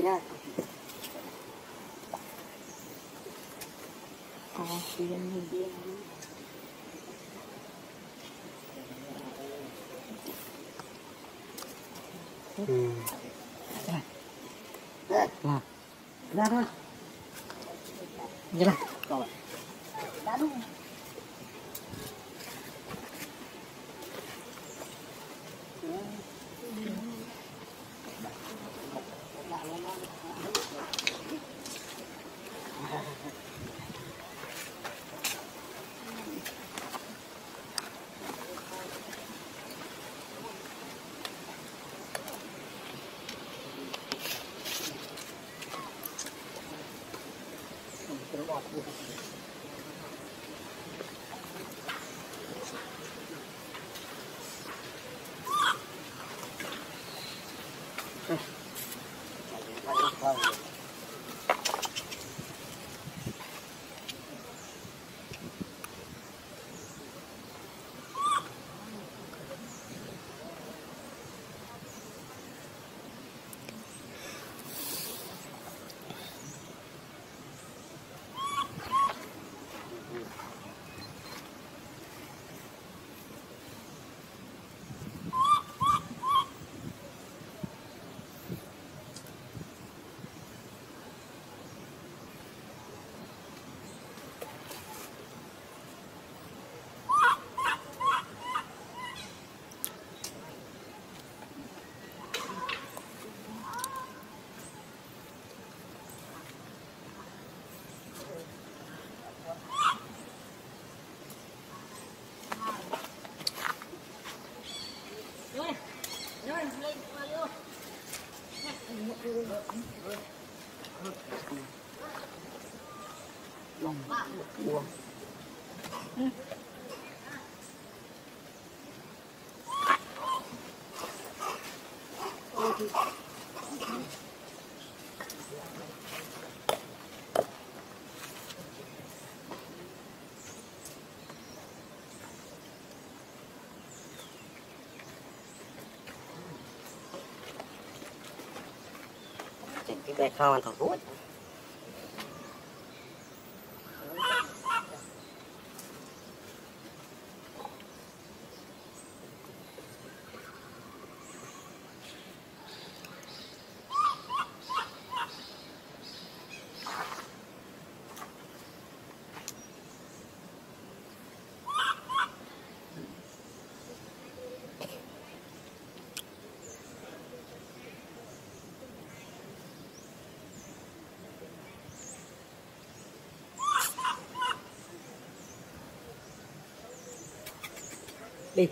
nha. Tiền đi. Ra thôi. Vậy là. Rồi. Đã đúng. Lòng buồn. Cái bè kho ăn thằng ruột. Đi.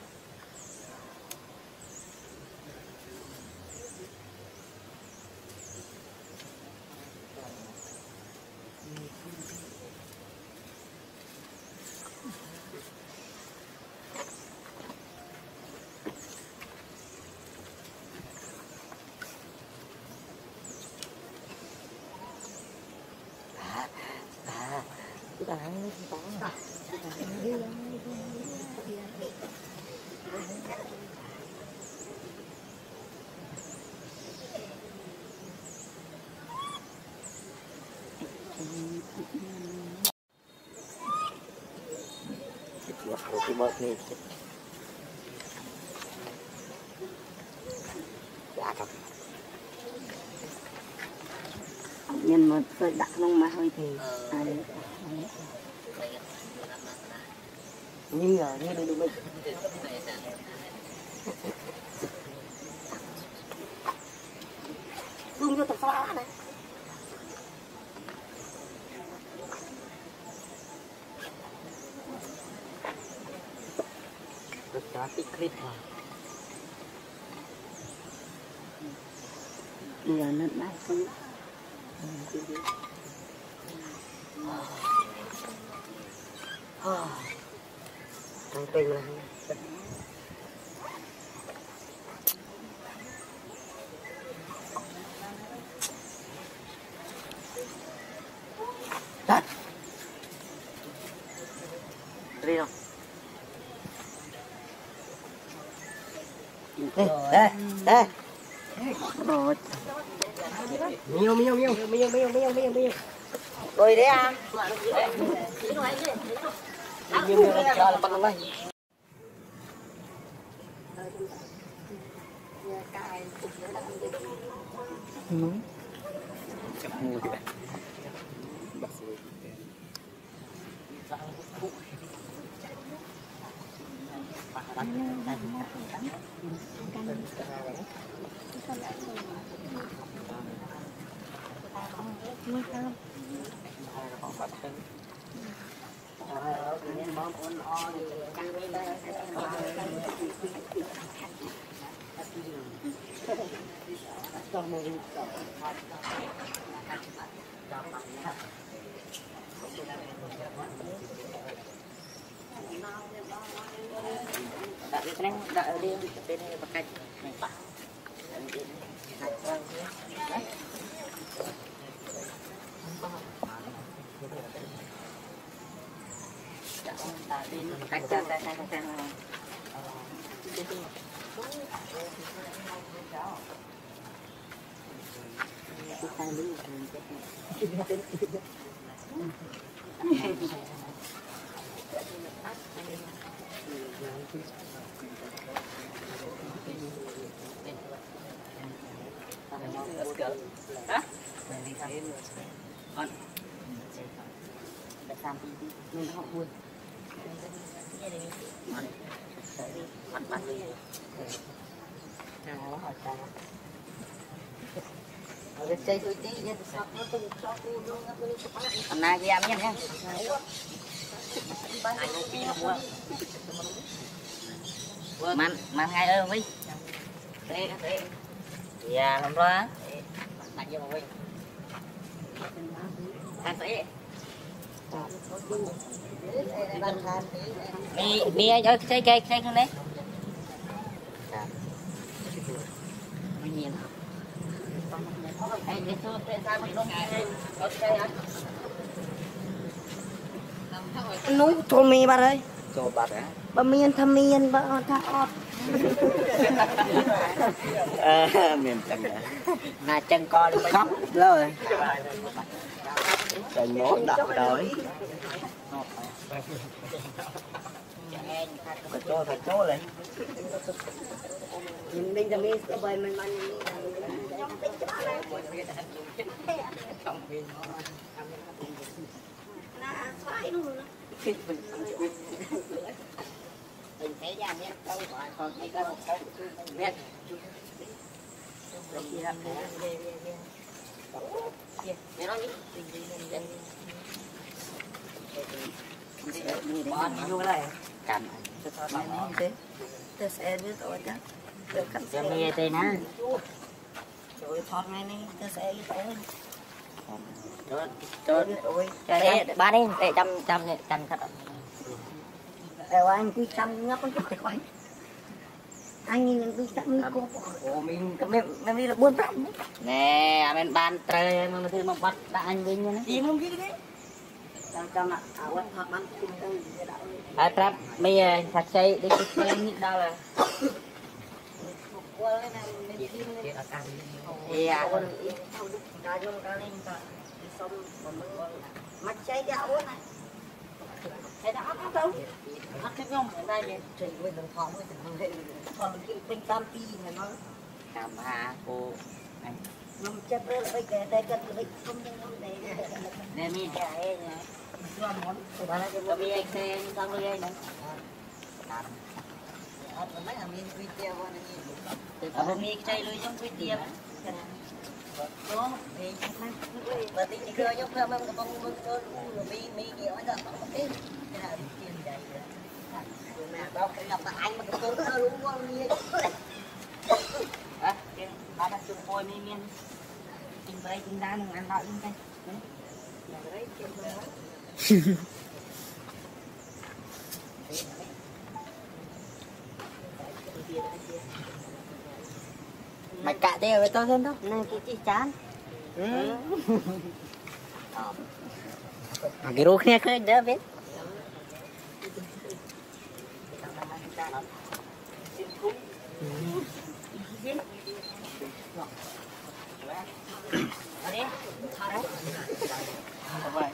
Cái bớt này nhân một sợi đặt lông mà hơi thì như ở như đây đúng không? Zoom vô tập sao này. Cái clip này. Bây giờ nó đã xuống. Thằng Tình là đi không? Đây. Rồi. Miêu. Rồi đấy à? Miêu cho là bằng này. Đã ở đây bên này bạc canh này bạc hả? Con làm gì nên họ buồn mặt bắt đi nó hỏi ta ở cái chơi tôi tí nhân sao nó tung cho cô luôn hôm nay chị em nhé anh man ngay ơi mấy thế dạ làm ra mạnh như mà mình ăn thế mi cho xây cây không đấy núi thôn mì bà ơi cho bà đấy bà miên thầm miên bà thà ọt miền chân là chân con khóc rồi chân mốt đập rồi phải cho lên mìnhจะมีสบายมันน่าสายนู่นนะ mình thấy ra miếng câu gọi còn mấy câu câu miếng bỏ vô lại cầm tôi sẽ biết tôi chắc cho mì tê ná rồi thoát ngay này tôi sẽ đi tới cho ba đi để chăm khách đều anh cứ chăm nhóc con chút khỏi anh nhìn cứ chăm cô mình là buôn bán nè mình bàn trời mà thứ mà bắt đã anh với nhau gì không biết đấy chăm ạ áo thoát bắn ai prap mi thật xây đi chơi như đâu là dạ mắt cháy gạo này thế đã áp đâu áp cái nhông ở đây này chỉ với đường thòng với đường hệ còn cái bên tam pi này nó cảm hà cô nằm chết rồi bây giờ đây cần lấy không nên không để nè mi chạy nhá cho món bà nói cho mi anh xem xong rồi đây này mấy thằng mình quy tiêu ở mi chơi lui trong quy tiêu đó thì và tí thì cơ nhóc ra mà con con mi kiểu ấy là không biết cái nào tiền vậy mà đâu phải gặp anh mà con nó đúng con như hả bà đã chung môi mi miên chinh bay chinh đá đừng ăn đợi chinh tay mày cạ thế với tôi thêm đâu nên chị chán cái rô kia khơi đỡ biết Ở đây. Đấy. Vậy.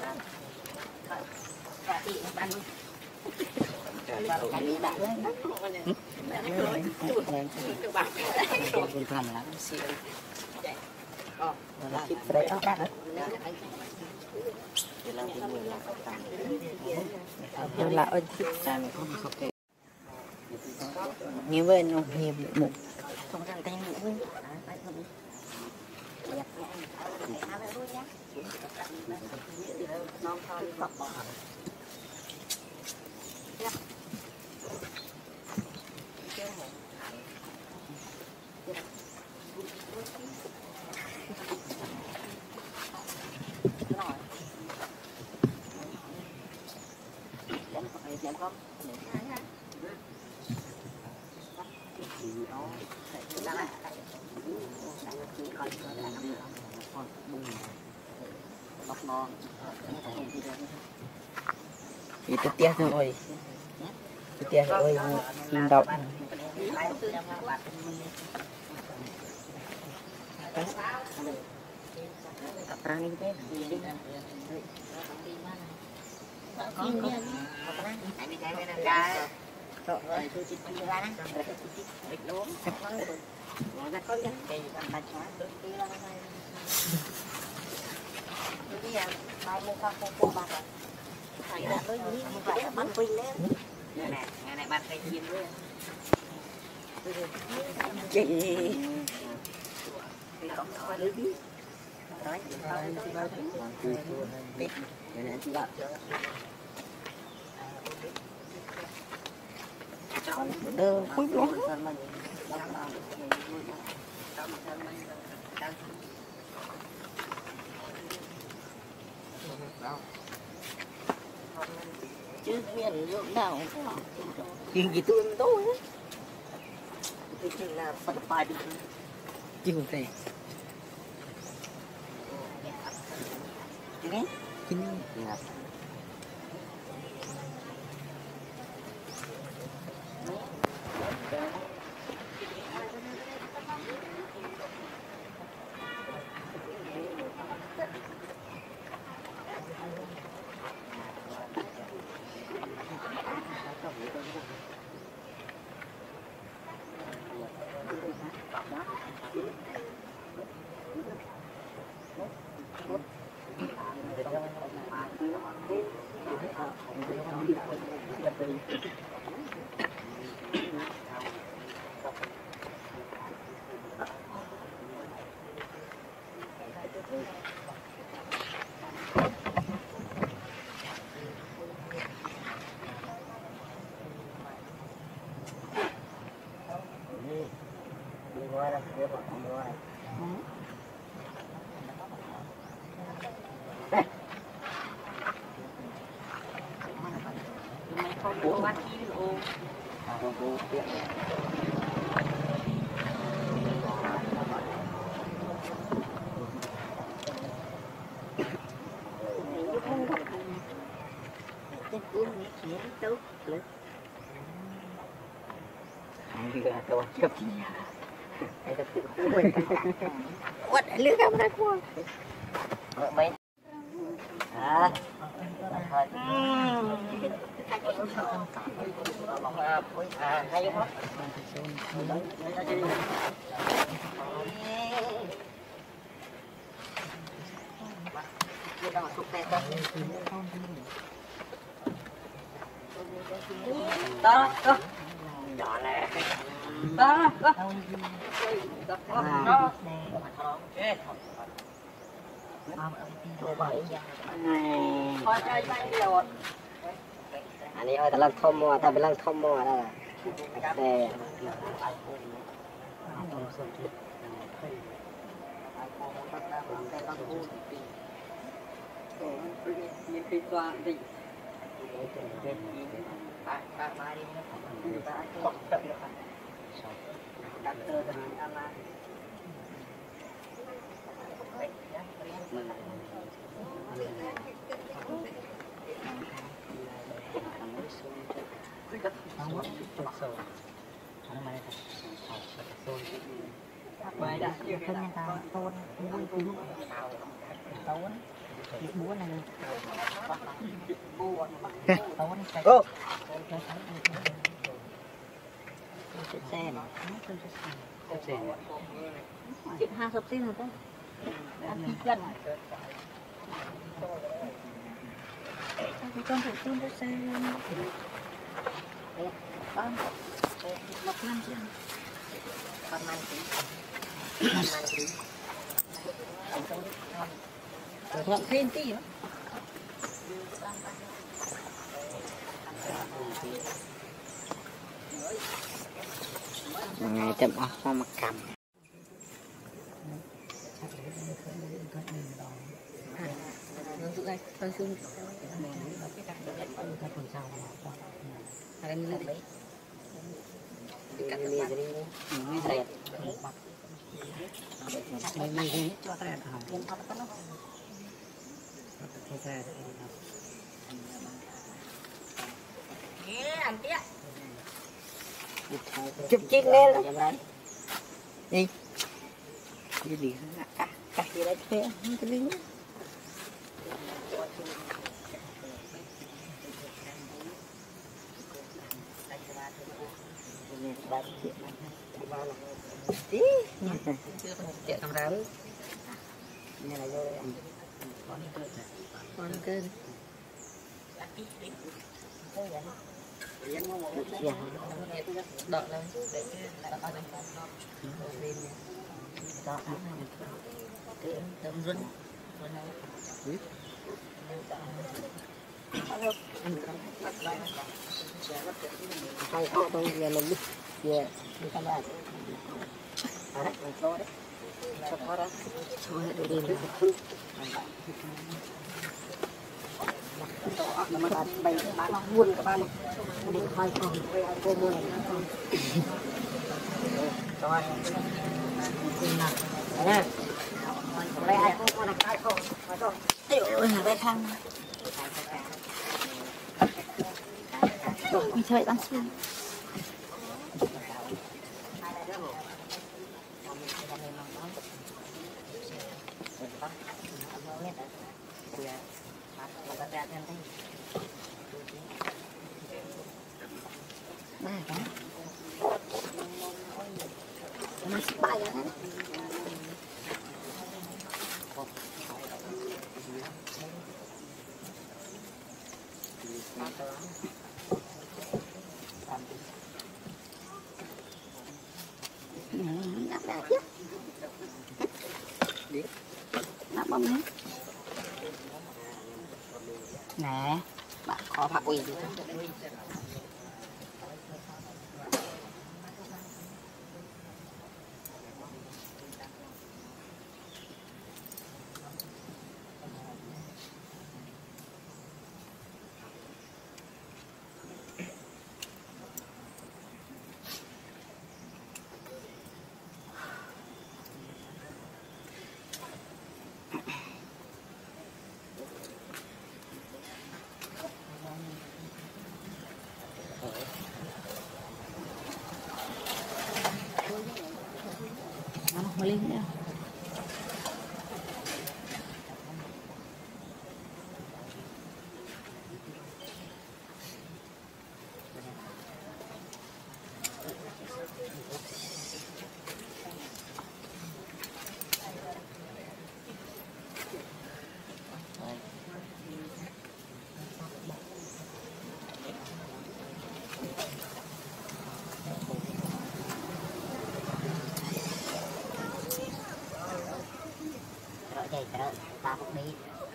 Dạ chị bạn luôn. Là ơi nhiều bên không nhiều một Không rằng tay ngủ. itu tiah rồi tiah rồi đậu Ngày này bạn thấy chim luôn. chị đơ khuấy lắm Chứ miền ruộng nào chuyện gì tôi tôi thì chỉ là phần bài đi chứ không thể nghe chính bố bác chi ô quất lưỡi cam ra qua mấy à hay quá đó đó nhỏ này đó đó đó anh ơi ta làm thom mò ta bị làm thom mò đó là để bài đã chưa thấy người ta tôn vui cũng tôn búa này tôn ô xe chụp 20 cm rồi đấy ăn gần cái con thử tôn cái xe con một năm chứ con mang tí ngọn thêm tí nữa ngày chậm áo sao mà cầm tụi đây tôi xin cho ta chụp chiếc lên đi cái gì cả gì đấy thế cái gì chạy làm ra đấy này là vô đây ăn con cơn đợi lên để đợi cái tấm run hay họ tôi về mình đi về đi tham gia đấy mình thôi đấy cho nó ra thôi để đi nó mà bay bán nó buôn các bạn đi khoai con cô mua này con rồi nè đây ai con là ai không rồi tiểu ơi là đây thằng rồi mình chơi bắn xuyên ba cái nó bay ra đấy nắp ra chứ nắp bấm hết nè bạn khó phạt quỳ gì nó lên nữa vậy đó ta cũng đi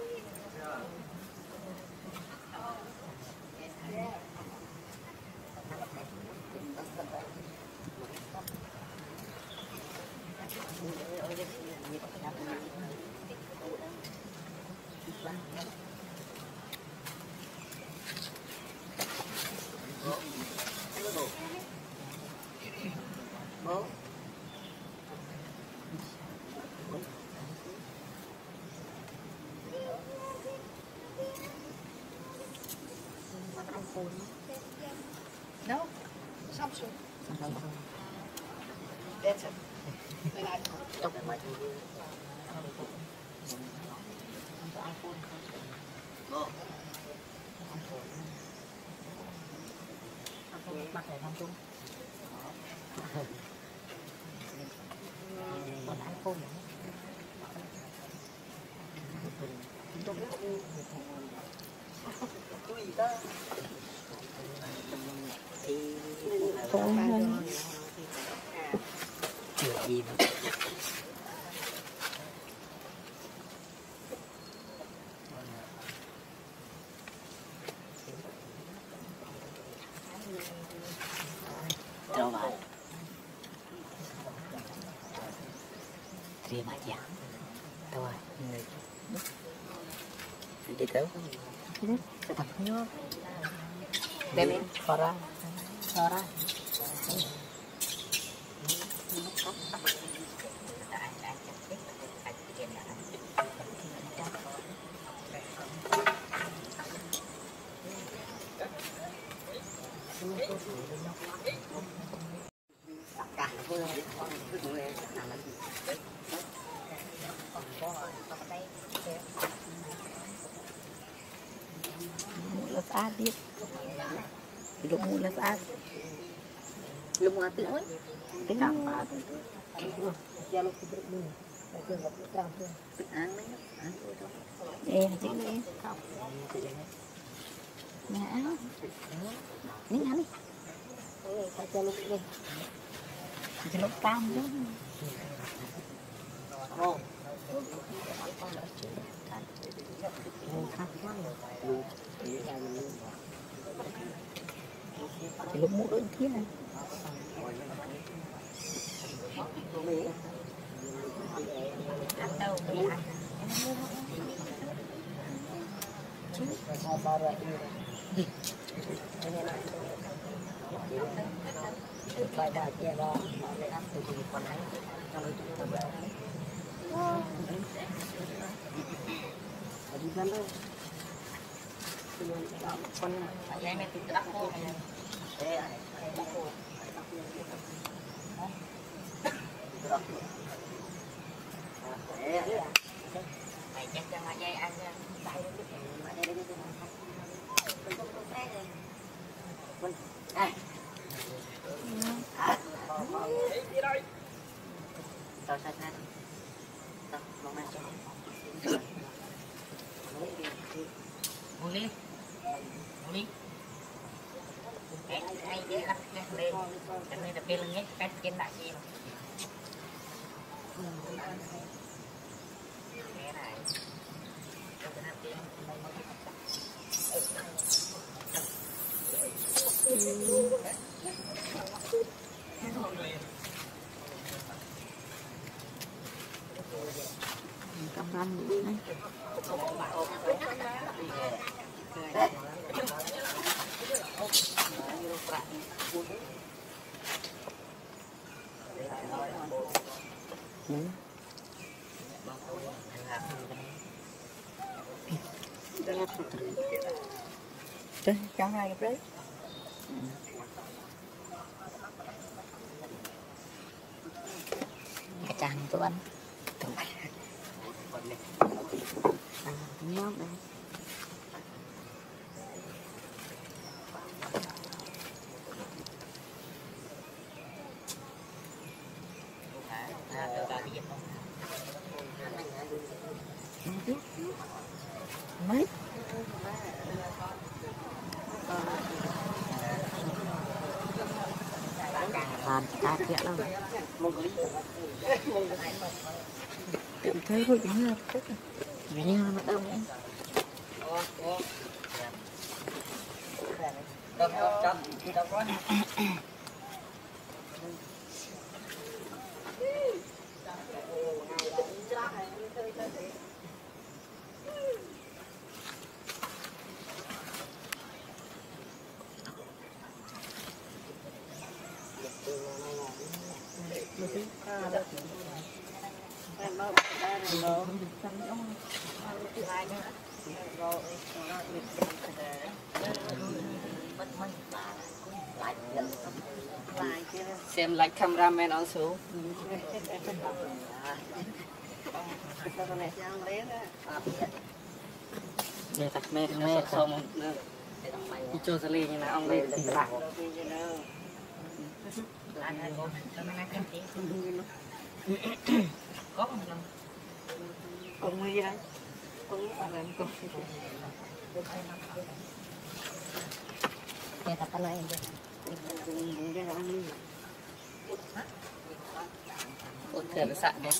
bố No, Samsung. That's it. tóc mà bắt lại không chung còn iPhone nữa không hơn chưa gì nữa đâu vậy terima aja đâu rồi đi đâu tập nhớ đem đi cho ra saat dia belum mulai saat lu mau ngerti oi tengah apa itu kalau kita dulu itu nggak terang tuh ăn đấy ăn chị đi không nhà áo miếng ăn đi phải cho lúc đi cho lúc cam chứ thì lúc mua đôi thiết này ăn đâu đi ăn bài bài kia đó để ăn từ từ còn ấy cho nó chúng ta đi bên đâu con anh em tự đắp cô này đây đắp cô mày chắc cho mày dây ăn nha đây tao sai sai tao mong mang cho muốn đi ai dễ lắm lên cho nên là bên lưng ấy cách trên đại gì cái này cầm ranh nữa này Trời, cho hai cái đấy. Cái chàng tụi anh. Nhóc đây. Mấy làm ta kẹo lắm tự thấy thôi đúng là tức vì như mà đâu nữa Same like cameraman also. Đây thật mẹ xong đi cho ra lên như nào ông lên tỉnh lại. Có không? Cùng đi đây. Cùng làm cùng. Đây tập này. Ôi trời nó sạn đấy.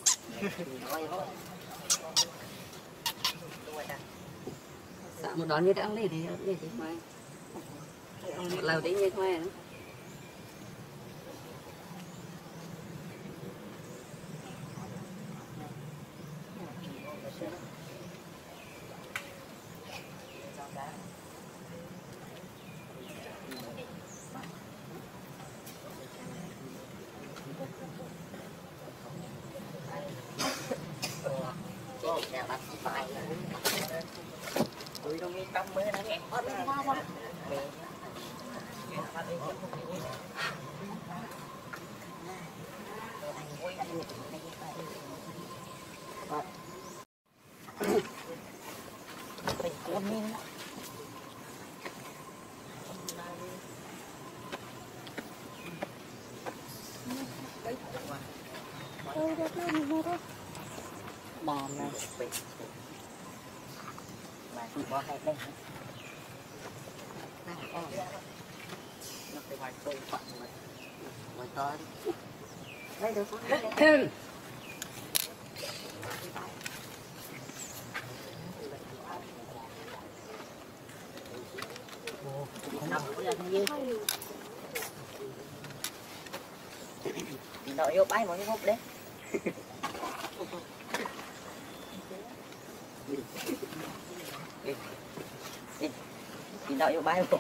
Sạn một đón như đã lấy thì mai. Một lầu đấy như mai nữa. Tôi đâu nghĩ tâm mới nó nghe hết nó quá. Bàn này bỏ hết đây nó phải vài tôi phận mà to đây được không? Đợi vô bãi mọi người hút đấy. Đi đợi vô bãi rồi.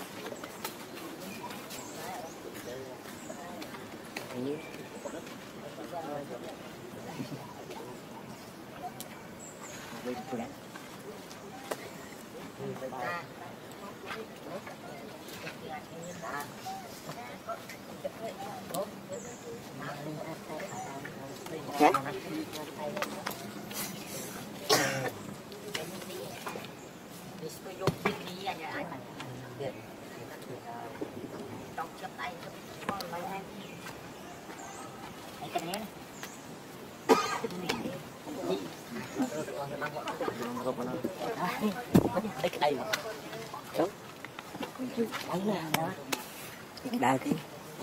Đây mà đúng bắn nè đó đào đi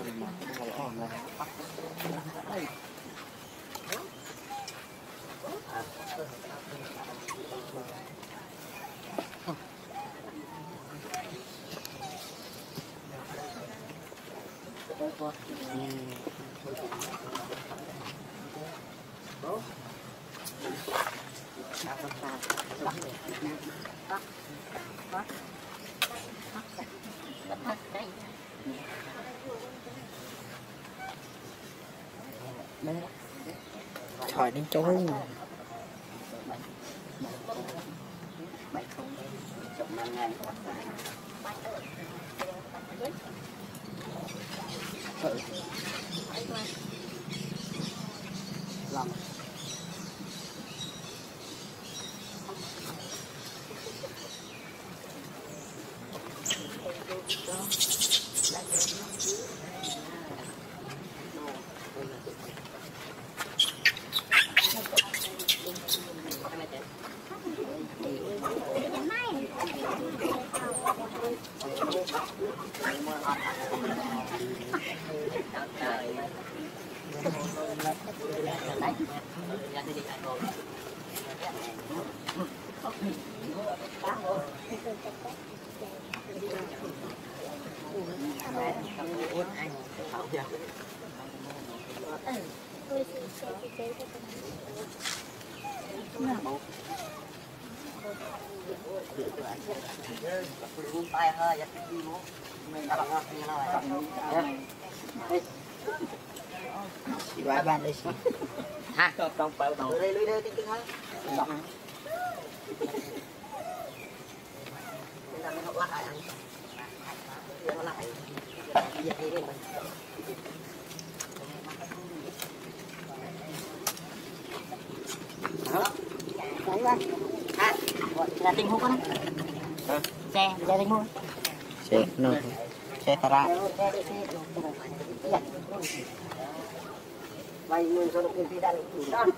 trời đến trôi làm tay hơi vậy mình đã bằng ngon như này qua ban đây ha trong bờ đầu đây lưới đây cái hết đây là mình học lại nó lại việc gì đây mình đó đấy anh à là tình huống con xe gia đình mua xe nó xe tara vay mình cho được tiền đã được đó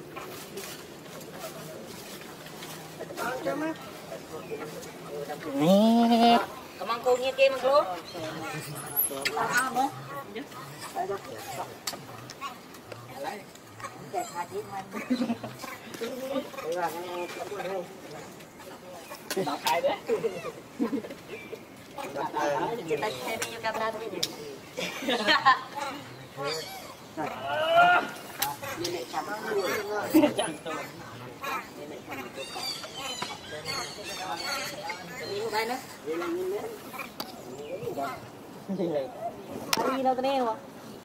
nè cầm ăn cô nghe kia mà cô đọc hai đấy kita share di kamera tu ni nenek cantik ni mana nenek ni đâu tên em